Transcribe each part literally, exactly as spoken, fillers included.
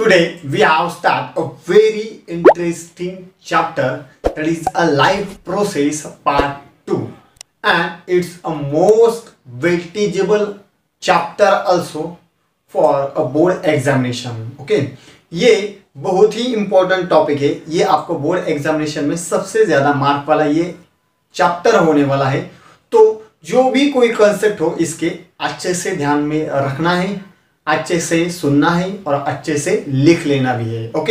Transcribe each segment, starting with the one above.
Today we have started a very interesting chapter, that is a life process part two, and it's a most weightageable chapter also for a board examination. Okay, ये बहुत ही important topic है, ये आपको board examination में सबसे ज़्यादा mark वाला ये चैप्टर होने वाला है। तो जो भी कोई कंसेप्ट हो इसके अच्छे से ध्यान में रखना है, अच्छे से सुनना है और अच्छे से लिख लेना भी है। Okay,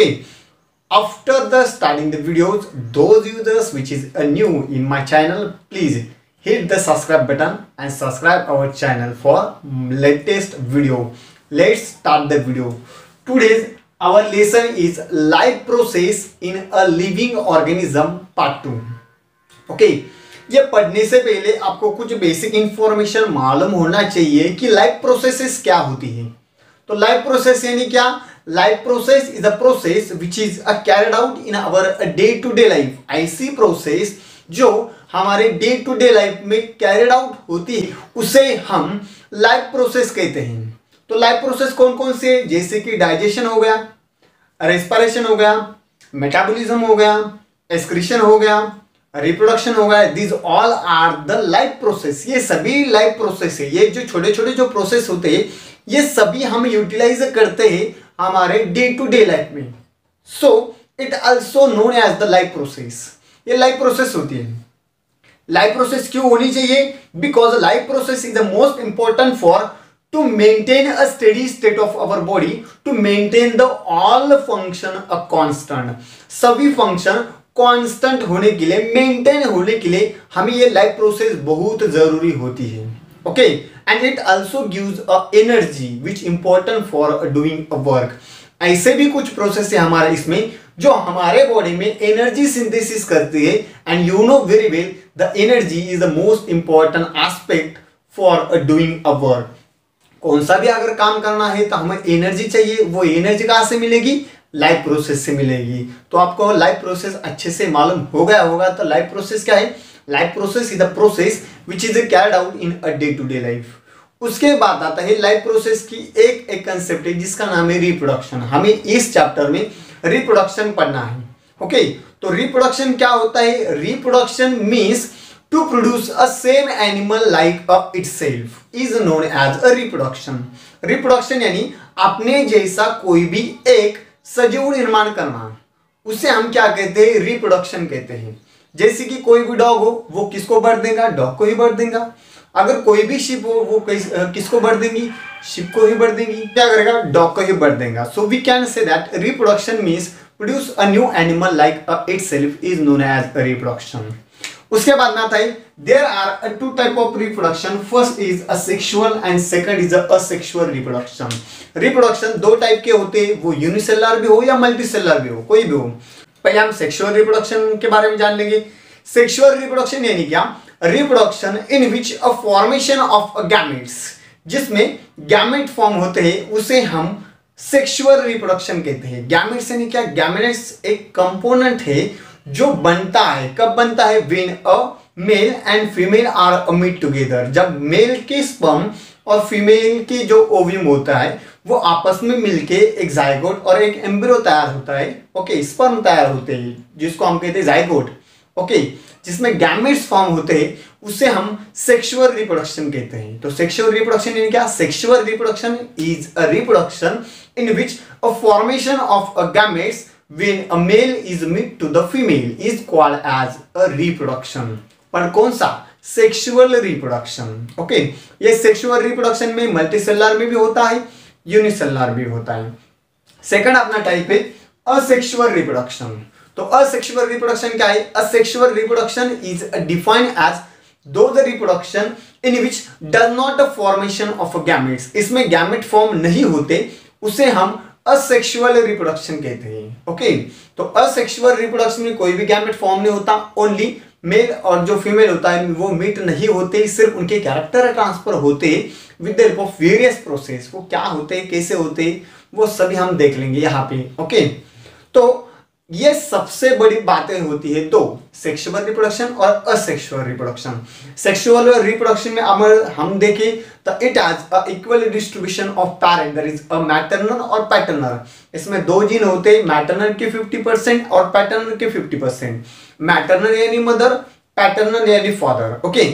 after the starting the videos, those users which is new in my channel, please hit the subscribe button and subscribe our channel for latest video. Let's start the video. Today's our lesson is life process in a living organism part two. Okay, ये पढ़ने से पहले आपको कुछ basic information मालूम होना चाहिए कि लाइफ प्रोसेसेस क्या होती है। तो लाइफ प्रोसेस यानी क्या? Life process is a process which is a carried out in our day to day life. ऐसी प्रोसेस जो हमारे डे टू डे लाइफ में कैरिड आउट होती है उसे हम लाइफ प्रोसेस कहते हैं। तो लाइफ प्रोसेस कौन कौन से है? जैसे कि डाइजेशन हो गया, रेस्पिरेशन हो गया, मेटाबॉलिज्म हो गया, एक्सक्रीशन हो गया, रिप्रोडक्शन हो गया। This all are the life process. ये सभी लाइफ प्रोसेस है। ये जो छोटे छोटे जो प्रोसेस होते हैं ये सभी हम यूटिलाइज करते हैं हमारे डे टू डे लाइफ में। So it also known as the life process. ये लाइफ प्रोसेस होती है। लाइफ प्रोसेस क्यों होनी चाहिए? Because life process is the most important for to maintain a steady state of our body, to maintain the all function a constant. सभी function constant होने के लिए, मेंटेन होने के लिए हमें ये लाइफ प्रोसेस बहुत जरूरी होती है। Okay, and it also gives a energy which important for doing a work. ऐसे भी कुछ प्रोसेस है हमारे इसमें जो हमारे बॉडी में एनर्जी सिंथेसिस करती है। And you know very well the energy is the most important aspect for doing a work. कौन सा भी अगर काम करना है तो हमें एनर्जी चाहिए। वो एनर्जी कहाँ से मिलेगी? लाइफ प्रोसेस से मिलेगी। तो आपको लाइफ प्रोसेस अच्छे से मालूम हो गया होगा। तो लाइफ प्रोसेस क्या है? Life process is the process which is carried out in a day to day life. उसके बाद आता है लाइफ प्रोसेस की एक एक कंसेप्ट है जिसका नाम है रिप्रोडक्शन। हमें इस चैप्टर में रिप्रोडक्शन पढ़ना है। ओके, तो रिप्रोडक्शन क्या होता है? Reproduction means to produce a same animal like a itself is known as a reproduction. Reproduction यानी अपने जैसा कोई भी एक सजीव निर्माण करना, उसे हम क्या कहते हैं? रिप्रोडक्शन कहते हैं। जैसे कि कोई भी डॉग हो वो किसको बर्थ देगा? डॉग को ही बर्थ देगा। अगर कोई भी शिप हो वो किस, किसको बर्थ देंगी? शिप को ही बर्थ देंगी। क्या करेगा? डॉग को ही बर्थ देगा। So we can say that reproduction means produce a new animal like a itself is known as a reproduction. उसके बाद में आता है there are two type of reproduction. First is a sexual and second is a asexual reproduction. Reproduction दो type के होते हैं, वो यूनिसेलुलर भी हो या मल्टीसेलुलर भी हो, कोई भी हो। पहले हम सेक्सुअल रिप्रोडक्शन के बारे में जान लेंगे। सेक्सुअल रिप्रोडक्शन यानी क्या? Reproduction in which a formation of a gametes, जिसमें गैमेट फॉर्म होते हैं उसे हम सेक्सुअल रिप्रोडक्शन कहते हैं। गैमेट्स यानी क्या? गैमेट्स एक कंपोनेंट है जो बनता है। कब बनता है? When a male and female are meet together. जब मेल के स्पर्म और फीमेल की जो ओव्यूम होता है वो आपस में मिलके एक जाइगोट और एक एम्ब्रियो तैयार होता है। ओके, स्पर्म तैयार होते हैं जिसको हम कहते हैं जाइगोट। ओके, जिसमें गैमेट्स फॉर्म होते हैं उसे हम सेक्सुअल रिप्रोडक्शन कहते हैं। तो सेक्सुअल रिप्रोडक्शन यानी क्या? Sexual reproduction is a reproduction in which a formation of a gametes when a male is meet to the female is called as a reproduction। पर कौन सा? Sexual reproduction. ओके, ये sexual reproduction में multicellular में भी होता है, unicellular भी होता है। सेकंड अपना टाइप है असेक्सुअल रिप्रोडक्शन। तो असेक्सुअल रिप्रोडक्शन क्या है? Asexual reproduction is defined as do the reproduction in which does not the formation of gametes. इसमें गैमेट फॉर्म नहीं होते उसे हम असेक्सुअल रिप्रोडक्शन कहते हैं। ओके, तो असेक्सुअल रिप्रोडक्शन में कोई भी गैमेट फॉर्म नहीं होता, ओनली मेल और जो फीमेल होता है वो मीट नहीं होते, सिर्फ उनके कैरेक्टर ट्रांसफर होते with the help of various process. वो क्या होते हैं, कैसे होते हैं, वो सभी हम देख लेंगे यहाँ पे। ओके, तो ये सबसे बड़ी बातें होती है दो, सेक्सुअल रिप्रोडक्शन और असेक्सुअल रिप्रोडक्शन। सेक्सुअल रिप्रोडक्शन में अगर हम देखें तो it has a equal distribution of parent, that is a maternal और पैटर्नल। इसमें दो जीन होते हैं, मैटरनल के फिफ्टी परसेंट और पैटर्नल के फिफ्टी परसेंट। मैटरनल यानी मदर, पैटर्नल यानी father, okay.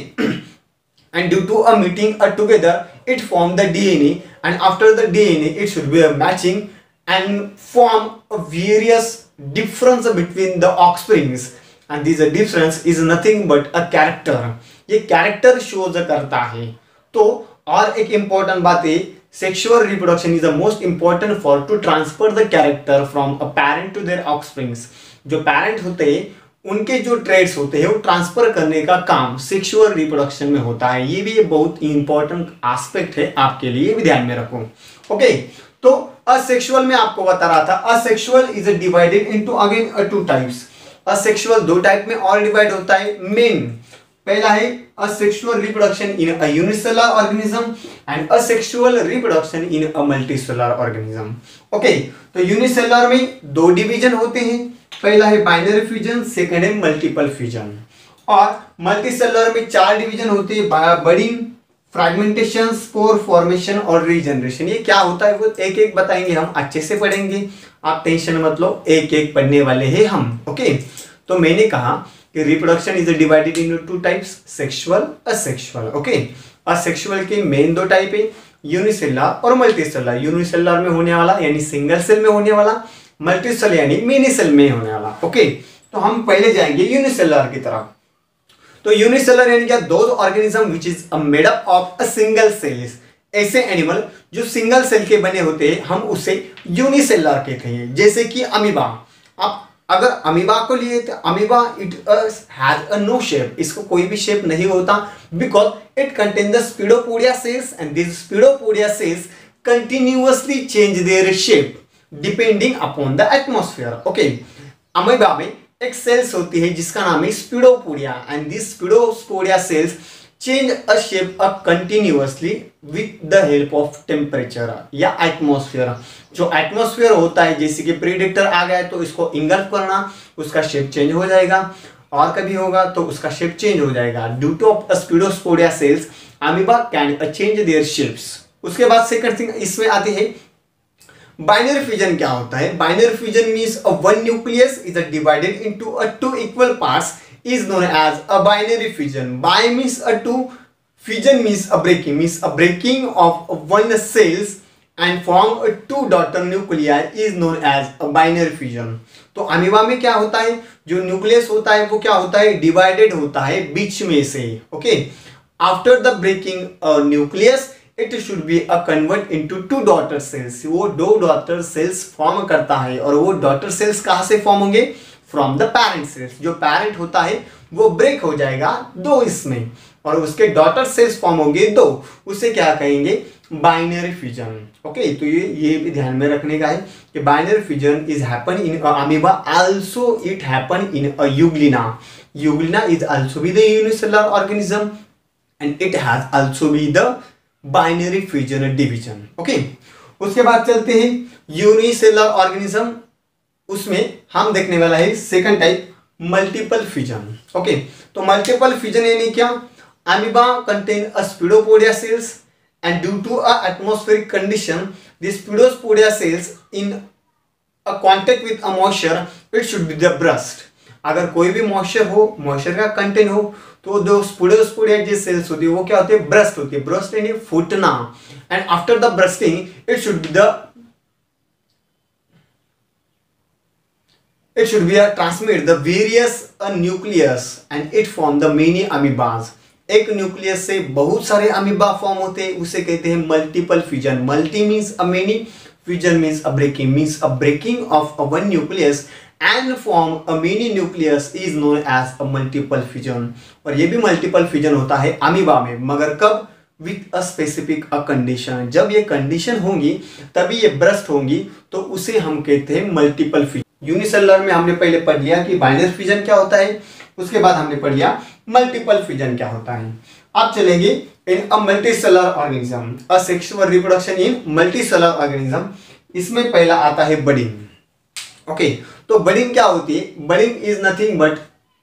And due to a meeting uh, together, it form the D N A, and after the D N A, it should be a matching and form a various difference between the offsprings, and this difference is nothing but a character. ये character shows करता है। तो और एक important बात है, sexual reproduction is the most important for to transfer the character from a parent to their offsprings। जो parent होते हैं उनके जो ट्रेड्स होते हैं वो ट्रांसफर करने का काम सेक्सुअल रिप्रोडक्शन में होता है। ये भी बहुत इंपॉर्टेंट एस्पेक्ट है आपके लिए, ये भी ध्यान में रखो, ओके। तो असेक्सुअल में आपको बता रहा था, asexual is divided into again two types. Asexual दो टाइप में और डिवाइड होता है मेन। पहला है asexual reproduction in a unicellular organism and asexual reproduction in a multicellular organism, okay. तो यूनिसेलुलर में दो डिवीजन होते हैं, पहला है बाइनरी फ्यूजन, सेकंड है मल्टीपल फ्यूजन। और मल्टीसेलुलर में चार डिवीजन होते हैं, बडिंग, फ्रैगमेंटेशन, स्पोर फॉर्मेशन और रीजनरेशन। ये क्या होता है वो एक एक बताएंगे, हम अच्छे से पढ़ेंगे, आप टेंशन मत लो, एक एक पढ़ने वाले हैं हम, ओके। तो मैंने कहा कि reproduction is divided in two types, sexual, asexual, okay. Asexual के मेन दो टाइप है, यूनिसेलुलर और मल्टीसेलुलर। यूनिसेलुलर में होने वाला यानी सिंगल सेल में होने वाला, मल्टीसेल यानी मिनी सेल में होने वाला, ओके। तो हम पहले जाएंगे यूनिसेलुलर की तरफ। तो यूनिसेलुलर यानी क्या, दो organism which is made up of a single cells. ऐसे एनिमल जो सिंगल सेल के बने होते हैं हम उसे यूनिसेलुलर कहते हैं। जैसे कि अमीबा, आप अगर अमीबा को लिए तो amoeba it has a no shape, इसको कोई भी शेप नहीं होता, because it contain the pseudopodia cells and this pseudopodia cells continuously change their shape depending upon the atmosphere, okay. Amoeba में एक सेल्स होती है जिसका नाम है pseudopodia and this pseudopodia cells change a shape a continuously with the help of temperature या atmosphere. जो atmosphere होता है, जैसे कि प्रीडेटर आ गया तो इसको इंगल्फ करना, उसका शेप चेंज हो जाएगा, और कभी होगा तो उसका शेप चेंज हो जाएगा। Due to of pseudopodia cells amoeba can change their shapes. उसके बाद सेकंड थिंग इसमें आते हैं बाइनरी फ्यूजन। क्या होता है binary fusion? Means a one nucleus is divided into a two equal parts is known as a binary fusion. Bi means a two, fusion means a breaking, means a breaking of one cells and form a two daughter nuclei is known as a binary fusion. तो amoeba में क्या होता है, जो nucleus होता है वो क्या होता है, डिवाइडेड होता है बीच में से, okay. After the breaking nucleus it should be a convert into two daughter cells. वो दो डॉटर सेल्स फॉर्म करता है, और वो डॉटर सेल्स कहाँ से फॉर्म होंगे, फ्रॉम द पैरेंट सेल्स। जो पैरेंट होता है वो ब्रेक हो जाएगा दो इसमें, और उसके डॉटर सेल्स फॉर्म होंगे दो, उसे क्या कहेंगे, बाइनरी फ्यूजन, ओके। तो ये ये भी ध्यान में रखने का है कि binary fusion is happen in amoeba, also it happen in a euglena. Euglena is also be the unicellular organism and it has also be the binary fusion division, okay. उसके बाद चलते हैं यूनिसेलुलर ऑर्गेनिज्म, उसमें हम देखने वाला है second type multiple fusion, okay. तो मल्टीपल फ्यूजन यानी क्या, amoeba contain a pseudopodia cells and due to a atmospheric condition this pseudopodia cells in a contact with a moisture it should be the burst. अगर कोई भी moisture हो, moisture का content हो, तो जो स्पिडोपोडिया जो सेल्स होती है वो क्या होती है, ब्रस्ट होती है। ब्रस्ट यानी फूटना, and after the bursting it should be the it should be a transmit the various a nucleus and it form the many amoebas। एक न्यूक्लियस से बहुत सारे अमीबा फॉर्म होते हैं, उसे कहते हैं multiple fusion. Multi means a many, fusion means a breaking, means a breaking of a one nucleus and form a many nucleus is known as a multiple fusion. और ये भी मल्टीपल फ्यूजन होता है अमीबा में, मगर कब, with a specific a condition. जब ये कंडीशन होंगी तभी ये ब्रस्ट होंगी, तो उसे हम कहते हैं मल्टीपल फ्यूजन। यूनिसेलुलर में हमने पहले पढ़ लिया कि बाइनरी फ्यूजन क्या होता है, उसके बाद हमने पढ़ लिया मल्टीपल फ्यूजन क्या होता है। अब चलेंगे in a multicellular organism, a sexual reproduction in multicellular organism. इसमें पहला आता है बडिंग, ओके, तो बडिंग क्या होती है? Budding is nothing but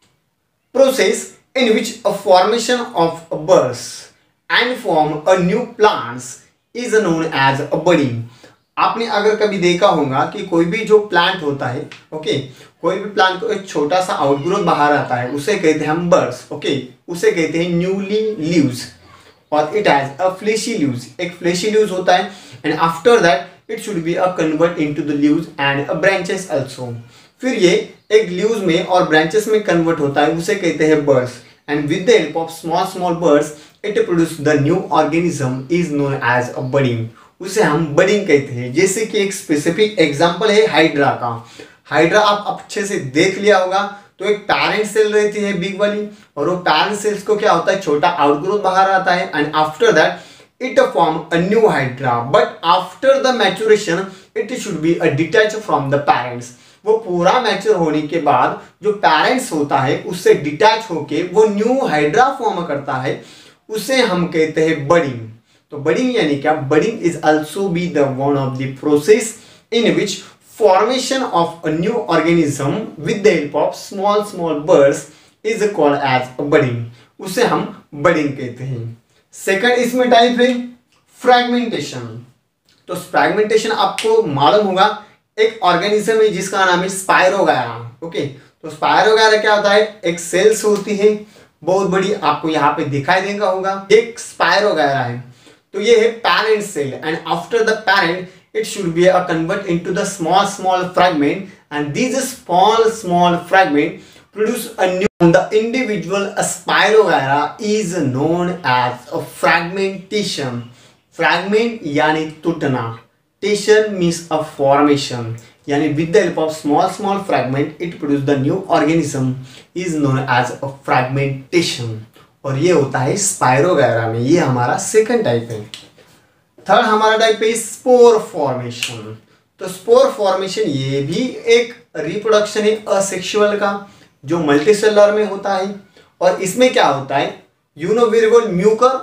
process in which a formation of a buds and form a new plants is known as a budding. आपने अगर कभी देखा होगा कि कोई भी जो प्लांट होता है, ओके, कोई भी प्लांट को एक छोटा सा आउटग्रोथ बाहर आता है, उसे कहते हैं हम बर्ड्स। ओके, उसे कहते हैं न्यूली लीव्स, और it has a fleshy leaves, एक फ्लेशी लीव्स होता है, and after that it should be a convert into the leaves and a branches also. फिर ये एक लीव्स में और ब्रांचेस में कन्वर्ट होता है, उसे कहते हैं buds, and with the help of small small buds it produce the new organism is known as a budding, उसे हम बडिंग कहते हैं। जैसे कि एक स्पेसिफिक एग्जांपल है हाइड्रा का। हाइड्रा आप अच्छे से देख लिया होगा, तो एक पैरेंट सेल रहती है बिग वाली, और वो पैरेंट सेल्स को क्या होता है, छोटा आउटग्रोथ बाहर आता है, and after that it form a new hydra, but after the maturation it should be a detach from the parents. वो पूरा मैच्योर होने के बाद जो पेरेंट्स होता है उससे डिटैच होके वो न्यू हाइड्रा फॉर्म करता है, उसे हम कहते हैं बडिंग। तो बडिंग यानी क्या? Budding is also be the one of the process in which formation of a new organism with the help of small small birds is called as a budding, उसे हम budding कहते हैं। Second इसमें type है fragmentation. तो fragmentation आपको मालूम होगा, एक ऑर्गेनिज्म है जिसका नाम है स्पायरोगायरा। ओके, तो स्पायरोगायरा क्या होता है? एक सेल्स होती है बहुत बड़ी, आपको यहाँ पे दिखाई देगा होगा, एक स्पायरोगायरा है। तो ये है parent cell, and after the parent it should be a convert into the small small fragment, and these small small fragment produce a new, the individual spirogyra is known as a fragmentation। fragment यानी टूटना, tation means a formation, यानी with the help of small small fragment it produce the new organism is known as a fragmentation, और ये होता है spirogyra में। ये हमारा सेकंड टाइप है। थर्ड हमारा टाइप है स्पोर फॉर्मेशन। तो स्पोर फॉर्मेशन ये भी एक रिप्रोडक्शन है असेक्सुअल का, जो मल्टीसेलुलर में होता है, और इसमें क्या होता है, you know very well, mucor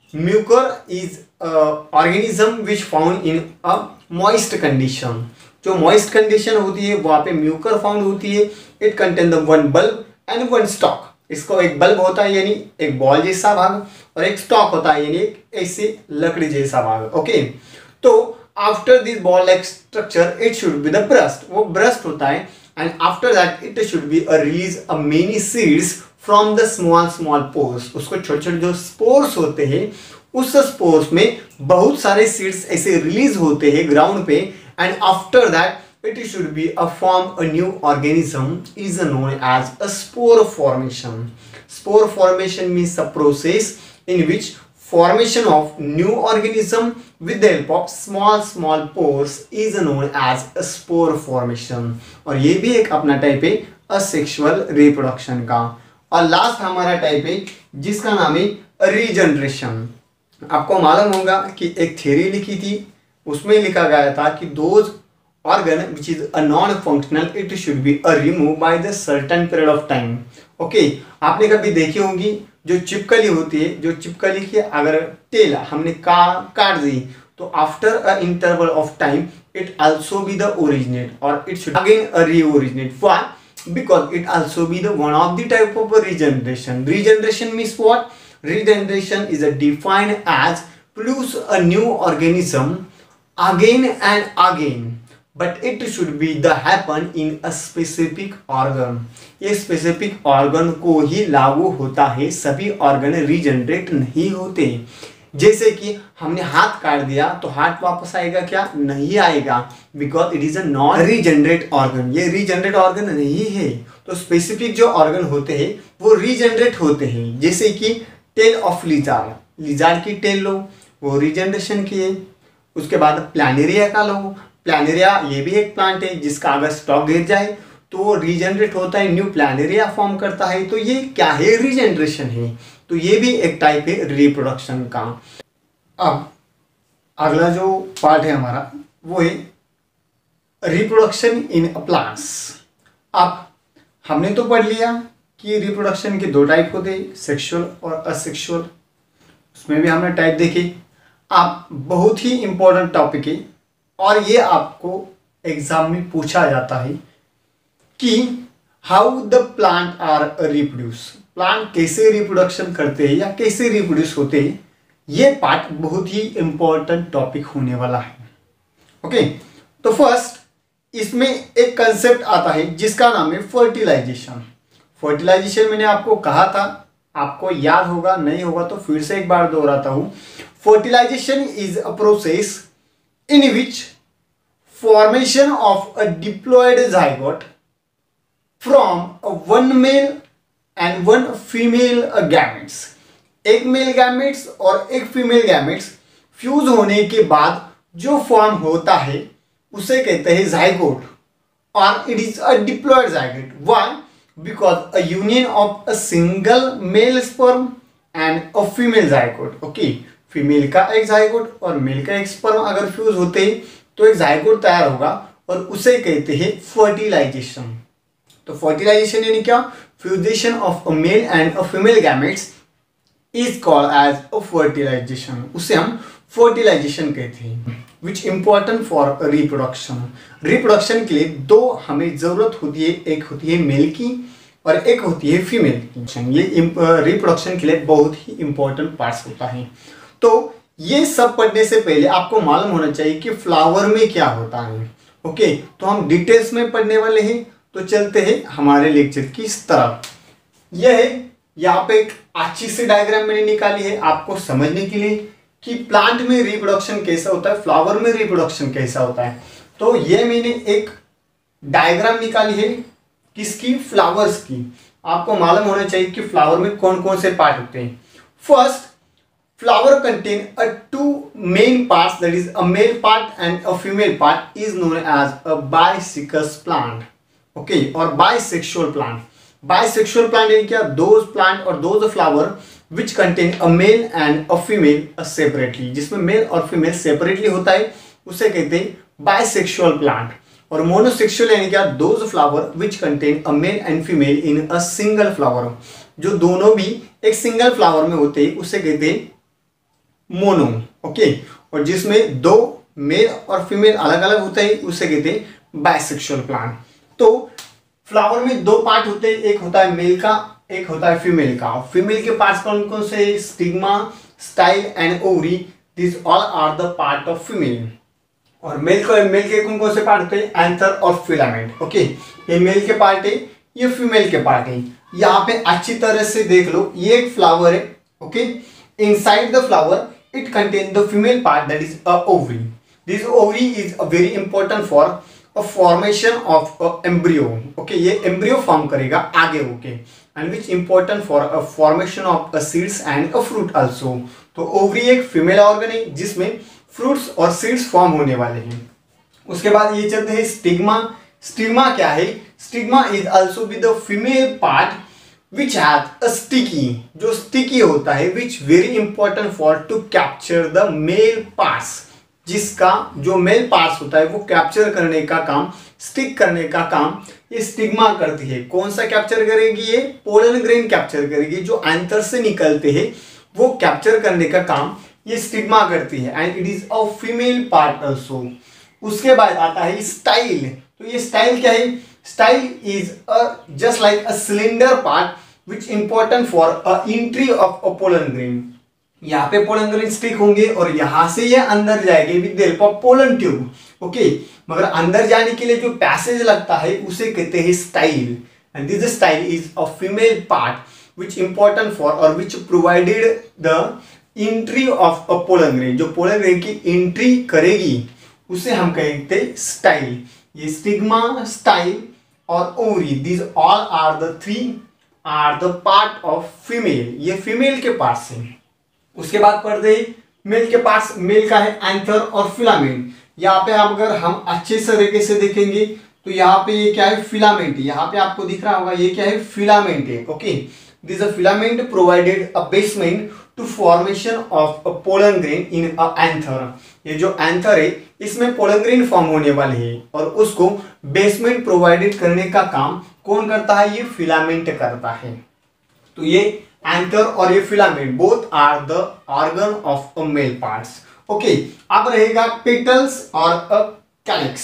mucor is organism which found in a moist condition. जो मॉइस्ट कंडीशन होती है वहां पे म्यूकर फाउंड होती है। It contain the one bulb and one stalk. इसको एक बल्ब होता है यानी एक बॉल जैसा भाग, और एक स्टॉक होता है यानी एक ऐसे लकड़ी जैसा भाग। ओके, तो after this ball like structure it should be the burst, वो ब्रस्ट होता है, and after that it should be a release a many seeds from the small small pores. उसको छोटे छोटे जो स्पोर्स होते हैं, उस स्पोर्स में बहुत सारे सीड्स ऐसे रिलीज होते हैं ग्राउंड पे, and after that it should be a form a new organism is known as a spore formation। spore formation means a process in which formation of new organism with the help of small small pores is known as a spore formation, और ये भी एक अपना type है asexual reproduction का। और last हमारा type है जिसका नाम है रीजनरेशन। आपको मालूम होगा कि एक थ्योरी लिखी थी, उसमें लिखा गया था कि those organ which is a non-functional it should be a removed by the certain period of time। Okay, आपने कभी देखी होगी जो चिपकली होती है, जो चिपकली की अगर टेल हमने का काट दी, तो after a interval of time it also be the originate, और it should again a reoriginate. Why? Because it also be the one of the type of regeneration. Regeneration means what? Regeneration is a defined as produce a new organism again and again, but it should be the happen in a specific organ। ये specific organ को ही लागू होता है, सभी organ regenerate नहीं होते। जैसे कि हमने हाथ काट दिया तो हाथ वापस आएगा क्या? नहीं आएगा, because it is a non regenerate organ। ये regenerate organ नहीं है। तो specific जो organ होते हैं वो regenerate होते हैं। जैसे कि tail of lizard, lizard की tail लो, वो regeneration की है। उसके बाद प्लानेरिया का लो, प्लानेरिया ये भी एक प्लांट है जिसका अगर स्टॉक गिर जाए तो वो रीजनरेट होता है, न्यू प्लानेरिया फॉर्म करता है। तो ये क्या है? रीजनरेशन है। तो ये भी एक टाइप है रिप्रोडक्शन का। अब अगला जो पार्ट है हमारा वो है रिप्रोडक्शन इन प्लांट्स। अब हमने तो पढ़ लिया कि रिप्रोडक्शन के दो टाइप होते हैं, सेक्सुअल और असेक्सुअल। उसमें भी हमने टाइप देखे। अब बहुत ही इंपॉर्टेंट टॉपिक है, और ये आपको एग्जाम में पूछा जाता है कि how the plant are reproduce, plant कैसे रिप्रोडक्शन करते हैं या कैसे रिप्रोड्यूस होते हैं, ये पार्ट बहुत ही इंपॉर्टेंट टॉपिक होने वाला है। ओके, तो फर्स्ट इसमें एक कंसेप्ट आता है जिसका नाम है फर्टिलाइजेशन। फर्टिलाइजेशन मैंने आपको कहा था, आपको याद होगा, नहीं होगा तो फिर से एक बार दोहराता हूं। Fertilization is a process in which formation of a diploid zygote from one male and one female gametes, एक मेल गैमेट्स और एक फीमेल गैमेट्स फ्यूज होने के बाद जो फॉर्म होता है उसे कहते हैं जाइगोट, और it is a diploid zygote. Why? Because a union of a single male sperm and a female zygote. Okay, female का एक जाइगोट और मेल का एक स्पर्म अगर फ्यूज होते हैं तो एक जाइगोट तैयार होगा और उसे कहते हैं फर्टिलाइजेशन। तो फर्टिलाइजेशन यानी क्या? Fusion of a male and a female gametes is called as a fertilization, उसे हम फर्टिलाइजेशन कहते हैं। Which important for reproduction, reproduction के लिए दो हमें जरूरत होती है, एक होती है मेल की और एक होती है फीमेल की। ये रिप्रोडक्शन के लिए बहुत ही इंपॉर्टेंट पार्ट्स होता है। तो ये सब पढ़ने से पहले आपको मालूम होना चाहिए कि फ्लावर में क्या होता है। ओके, तो हम डिटेल्स में पढ़ने वाले हैं, तो चलते हैं हमारे लेक्चर की इस तरफ। यह है, यहाँ पे एक अच्छी सी डायग्राम मैंने निकाली है आपको समझने के लिए कि प्लांट में रिप्रोडक्शन कैसा होता है, फ्लावर में रिप्रोडक्शन कैसा होता है। तो ये मैंने एक डायग्राम निकाली है किसकी? फ्लावर्स की। आपको मालूम होना चाहिए कि फ्लावर में कौन कौन से पार्ट होते हैं। First, flower contain a two main parts, that is a male part and a female part, is known as a bisexual plant. Okay, or bisexual plant. Bisexual plant यानी क्या? those plant or those flower which contain a male and a female uh, separately, जिसमें male और female separately होता है उसे कहते हैं bisexual plant. और मोनोसेक्सुअल यानी क्या? those flower which contain a male and female in a single flower, जो दोनों भी एक सिंगल फ्लावर में होते हैं उसे कहते हैं मोनो। ओके, और जिसमें दो मेल और फीमेल अलग अलग होते हैं उसे कहते हैं बाइसेक्सुअल प्लांट। तो फ्लावर में दो पार्ट होते हैं, एक होता है मेल का, एक होता है फीमेल का। फीमेल के पार्ट्स कौन कौन से? Stigma, style and ovary, this all are the part of female. और मेल को मेल के कौन कौन से पार्ट होते हैं? एंथर और फिलामेंट। ओके, ये मेल के पार्ट है, ये फीमेल के पार्ट है। यहाँ पे अच्छी तरह से देख लो, ये एक फ्लावर है। Okay, inside the flower it contains the female part, that is a ovary. This ovary is a very important for a formation of a embryo. Okay, ये embryo form करेगा आगे होके, and which important for a formation of a seeds and a fruit also. तो ovary एक female organ है जिसमें fruits और seeds form होने वाले हैं। उसके बाद ये चलते हैं स्टिग्मा। स्टिग्मा क्या है? Stigma is also with the female part which has a sticky, जो sticky होता है, which very important for to capture the male parts, जिसका जो मेल पार्ट्स होता है वो कैप्चर करने का काम, स्टिक करने का काम ये स्टिग्मा करती है। कौन सा कैप्चर करेगी? ये पोलन ग्रेन कैप्चर करेगी, जो एंथर से निकलते हैं वो कैप्चर करने का काम ये स्टिग्मा करती है, and it is a female part also. उसके बाद आता है स्टाइल। तो ये स्टाइल क्या है? Style is a just like a cylinder part which important for a entry of a pollen grain. यहाँ पे पोलन ग्रेन स्टिक होंगे और यहाँ से ये अंदर जाएंगे with the help of pollen tube. Okay, मगर अंदर जाने के लिए जो पैसेज लगता है उसे कहते हैं style, and this style is a female part which important for और which provided the entry of a pollen grain. जो पोलन ग्रेन की एंट्री करेगी उसे हम कहते हैं स्टाइल। ये स्टिग्मा, स्टाइल और ovary, this all are the three are the part of female. ये फीमेल के पार्ट्स हैं। उसके बाद पढ़ते हैं मेल के पार्ट्स। मेल का है एंथर और फिलामेंट। यहाँ पे अगर हम अच्छे तरीके से देखेंगे तो यहाँ पे ये क्या है? फिलामेंट। यहाँ पे आपको दिख रहा होगा ये क्या है? फिलामेंट है। Okay, this a filament provided a basement to formation of a pollen grain in a anther. ये जो एंथर है इसमें पोलन ग्रेन फॉर्म होने वाले हैं और उसको बेसमेंट प्रोवाइडेड करने का काम कौन करता है? ये फिलामेंट करता है। तो ये एंथर और ये filament both are the organ of a male parts. Okay, अब रहेगा पेटल्स और अ कैलिक्स।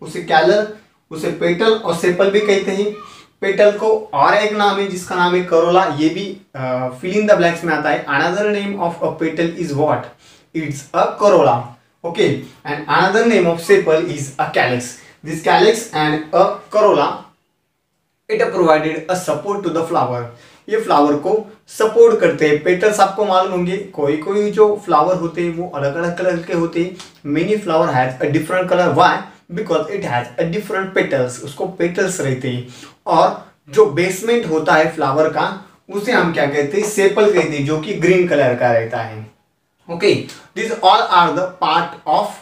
उसे कैलर, उसे पेटल और सेपल भी कहते हैं। पेटल को और एक नाम है जिसका नाम है करोला, ये भी फिल इन द ब्लैंक्स में आता है। Another name of a petal is what? It's a corolla, okay, and another name of sepal is a calyx. This calyx and a corolla it provided a support to the flower, ये flower को support करते हैं। Petals आपको मालूम होंगे, कोई कोई जो फ्लावर होते हैं वो अलग अलग कलर के होते हैं। Many flower has a different colour, why? Because it has a different petals, उसको पेटल्स रहते हैं। और जो बेसमेंट होता है फ्लावर का उसे हम क्या कहते हैं? सेपल कहते हैं, जो कि ग्रीन कलर का रहता है, okay. This all are the part of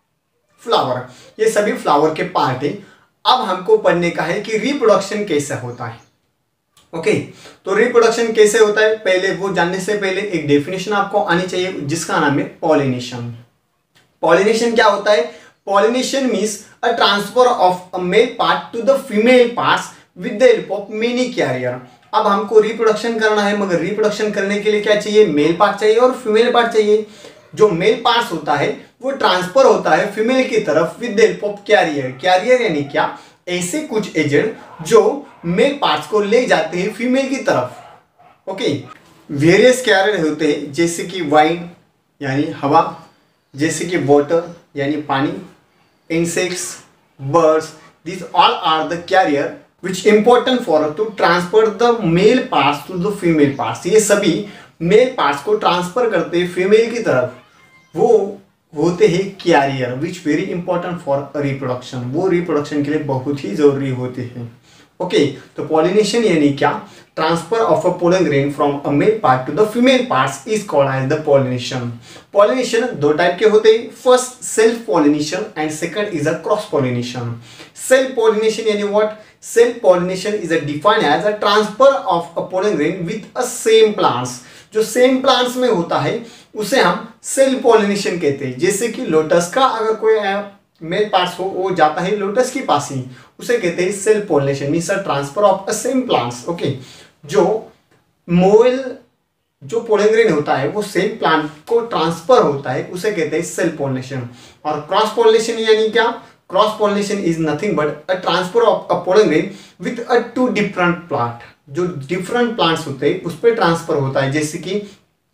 flower, ये सभी फ्लावर के पार्ट है। अब हमको पढ़ने का है कि रिप्रोडक्शन कैसे होता है, ओके okay, तो रिप्रोडक्शन कैसे होता है, पहले वो जानने से पहले एक डेफिनेशन आपको आनी चाहिए जिसका नाम है पॉलिनेशन। पॉलिनेशन क्या होता है? Pollination means a transfer of a male part to the female parts with the help of many carrier. अब हमको रिप्रोडक्शन करना है, मगर रिप्रोडक्शन करने के लिए क्या चाहिए? मेल पार्ट चाहिए और फीमेल पार्ट चाहिए। जो मेल पार्ट्स होता है वो ट्रांसफर होता है फीमेल की तरफ with the help of carrier. Carrier यानी क्या? ऐसे कुछ एजेंट जो मेल पार्ट्स को ले जाते हैं फीमेल की तरफ, ओके। वेरियस कैरियर होते हैं जैसे कि वाइन यानी हवा, जैसे कि वाटर यानी पानी, insects, birds, these all are the carrier which important for to transfer the male parts to the female parts। ये सभी मेल पार्ट्स को ट्रांसफर करते हैं फीमेल की तरफ, वो होते हैं carrier which very important for reproduction, वो रिप्रोडक्शन के लिए बहुत ही जरूरी होते हैं, ओके okay, तो पॉलिनेशन यानी क्या? Transfer of a pollen grain from a male part to the female parts is called as the pollination. Pollination दो टाइप के होते हैं, first self pollination and second is a cross pollination. Self pollination यानी what? Self pollination is a defined as a transfer of a pollen grain with a same plants. जो same plants में होता है उसे हम सेल्फ पॉलिनेशन कहते हैं। जैसे कि लोटस का अगर कोई मेल पार्ट्स हो वो जाता है लोटस के पास ही, उसे कहते हैं self pollination, means a transfer of a same plants, okay. जो मोल जो पोलन ग्रेन होता है वो सेम प्लांट को ट्रांसफर होता है उसे कहते हैं सेल्फ पॉलिनेशन। और क्रॉस पॉलिनेशन यानी क्या? Cross pollination is nothing but a transfer of a pollen grain with a two different plant, जो डिफरेंट प्लांट्स होते हैं उस पर ट्रांसफर होता है। जैसे कि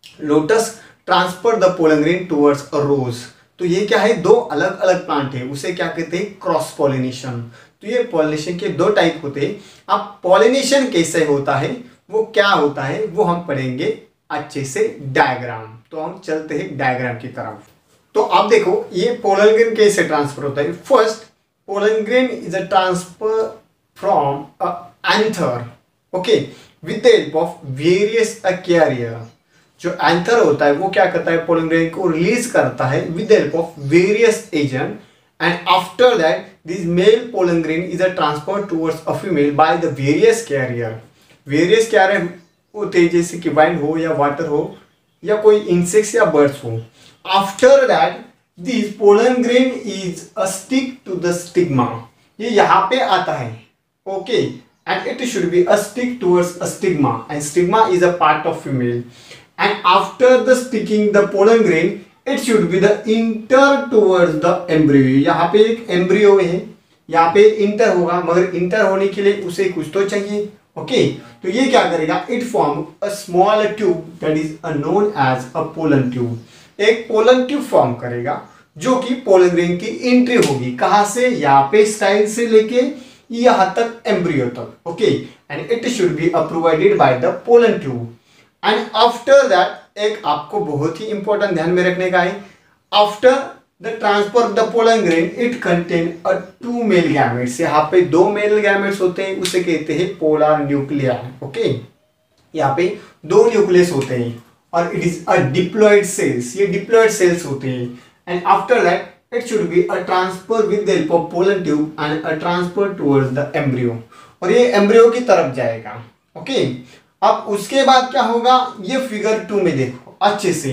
lotus transfer the pollen grain towards a rose, तो ये क्या है? दो अलग अलग प्लांट है, उसे क्या कहते हैं? Cross pollination. तो ये पॉलिनेशन के दो टाइप होते हैं। अब पॉलिनेशन कैसे होता है, वो क्या होता है, वो हम पढ़ेंगे अच्छे से डायग्राम। तो हम चलते हैं डायग्राम की तरफ। तो आप देखो ये पोलन ग्रेन कैसे ट्रांसफर होता है। First, pollen grain is a transfer from a anther, okay, with the help of various a carrier. जो एंथर होता है वो क्या करता है? पोलन ग्रेन को रिलीज करता है with the help of various agent, and after that this male pollen grain is a transfer towards a female by the various carrier. Various carrier होते हैं जैसे कि वाइन हो या वाटर हो या कोई इंसेक्ट्स या बर्ड्स हो। After that this pollen grain is a stick to the stigma, ये यहाँ पे आता है, okay, and it should be a stick towards a stigma, and stigma is a part of female, and after the sticking the pollen grain it should be the inter towards the embryo। यहाँ पे एक embryo है, यहाँ पे inter होगा, मगर inter होने के लिए उसे कुछ तो चाहिए, ओके okay? तो ये क्या करेगा? It form a small tube that is known as a pollen tube. एक पोलन ट्यूब फॉर्म करेगा जो कि पोलन ग्रेन की एंट्री होगी, कहाँ से? यहाँ पे स्टाइल से लेके यहां तक एम्ब्रियो तक, okay, and it should be provided by the pollen tube. And after that एक आपको बहुत ही इंपॉर्टेंट ध्यान में रखने का है, after the transfer of the pollen grain it contain a two male gametes. यहाँ पे दो मेल गैमेट्स होते हैं, उसे कहते हैं पोलर न्यूक्लिया, ओके। यहाँ पे दो न्यूक्लियस होते हैं और it is a diploid cells, ये डिप्लॉयड सेल्स होते हैं। And after that it should be a transfer with the help of pollen tube and a transfer towards the embryo, और ये एम्ब्रियो की तरफ जाएगा, ओके okay? अब उसके बाद क्या होगा? ये फिगर टू में देखो अच्छे से।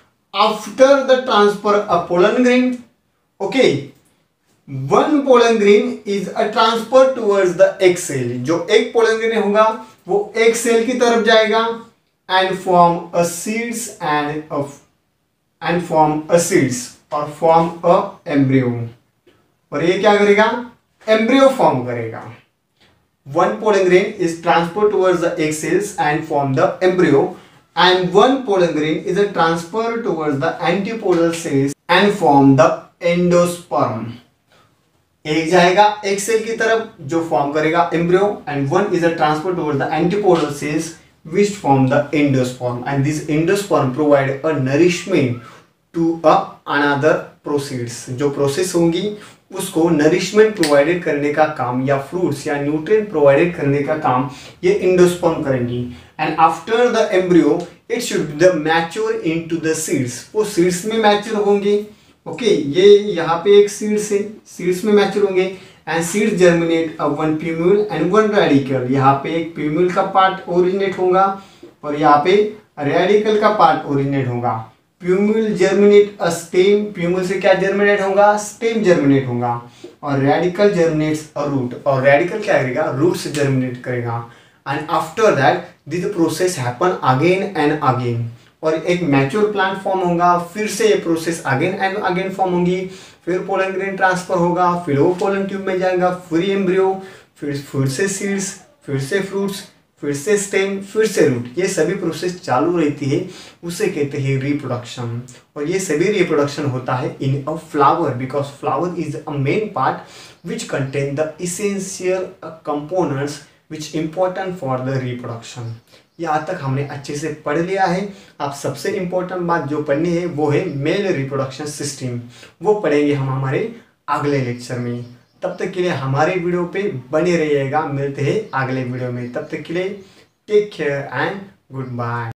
After the transfer a pollen grain, okay, one pollen grain is a transfer towards the egg cell. जो एक पोलन ग्रेन होगा वो एग सेल की तरफ जाएगा and form a seeds and and form a seeds और फॉर्म अ एम्ब्रियो, और ये क्या करेगा, एम्ब्रियो फॉर्म करेगा। One pollen grain is transferred towards the egg cells and form the embryo, and one pollen grain is a transfer towards the antipodal cells and form the endosperm. एक जाएगा egg cell की तरफ जो form करेगा embryo, and one is a transfer towards the antipodal cells which form the endosperm, and this endosperm provide a nourishment to a another proceeds. जो process होंगी उसको nourishment provided करने का काम या फ्रूट्स या न्यूट्रिएंट प्रोवाइडेड करने का काम ये एंडोस्पर्म करेंगी। And after the embryo it should the mature into the seeds, वो सीड्स में मैच्योर होंगे। ओके okay, ये यहाँ पे एक सीड्स है, सीड्स में मैच्योर होंगे and seeds germinate a one plumule and one radicle. यहाँ पे एक प्यूम्यूल का पार्ट ओरिजिनेट होगा और यहाँ पे रेडिकल का पार्ट ओरिजिनेट होगा। प्यूम्यूल जर्मिनेट अ स्टेम, प्यूम्यूल से क्या जर्मिनेट होगा, स्टेम जर्मिनेट होगा, और रेडिकल जर्मिनेट्स अ रूट, और रेडिकल क्या करेगा, रूट से जर्मिनेट करेगा। And after that this process happen again and again, और एक मैच्योर प्लांट फॉर्म होगा, फिर से ये process again and again form होगी, फिर पोलन ग्रेन ट्रांसफर होगा, फिर वो पोलन ट्यूब में जाएगा, फिर एम्ब्रियो, फिर फिर से सीड्स, फिर से फ्रूट्स, फिर से स्टेम, फिर से रूट, ये सभी प्रोसेस चालू रहती है, उसे कहते हैं रिप्रोडक्शन। और ये सभी रिप्रोडक्शन होता है in a flower, because flower is a main part which contain the essential components which important for the reproduction. यहाँ तक हमने अच्छे से पढ़ लिया है। अब सबसे इम्पोर्टेंट बात जो पढ़नी है वो है मेल रिप्रोडक्शन सिस्टम, वो पढ़ेंगे हम हमारे अगले लेक्चर में। तब तक के लिए हमारे वीडियो पे बने रहिएगा, मिलते हैं अगले वीडियो में। तब तक के लिए take care and good bye.